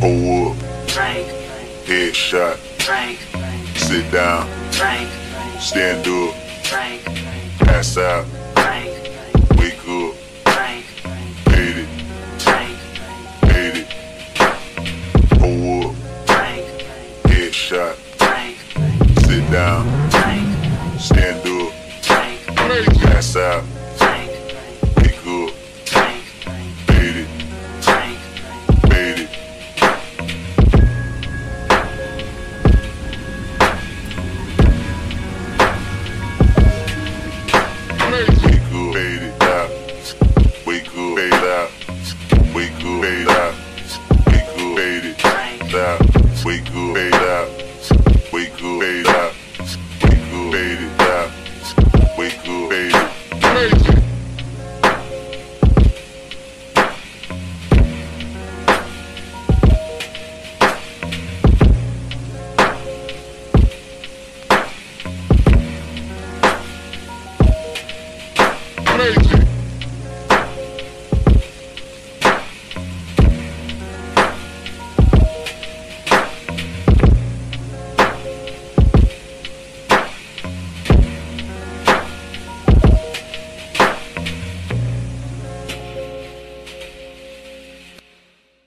Pull up, drink, headshot, drink, sit down, drink, stand up, drink, pass out, drink, wake up, drink, hate it, drink, hate it. Pull up, drink, headshot, drink, sit down, drink, stand up, drink, pass out, drink, wake up, drink, hate it, drink, hate it. Wake up, fade out, wake up, fade out, wake up, fade it out, wake up, fade out, wake up, fade out, wake up, fade it out, wake up, fade it.